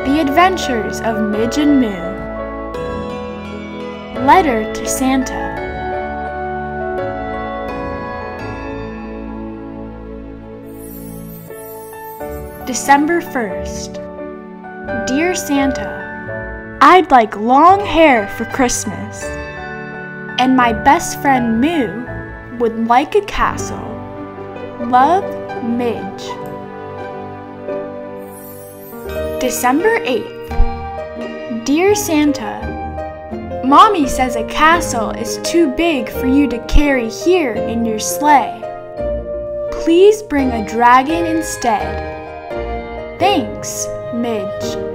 The Adventures of Midge and Moo. Letter to Santa. December 1st. Dear Santa, I'd like long hair for Christmas, and my best friend Moo would like a castle. Love, Midge. December 8th. Dear Santa, Mommy says a castle is too big for you to carry here in your sleigh. Please bring a dragon instead. Thanks, Midge.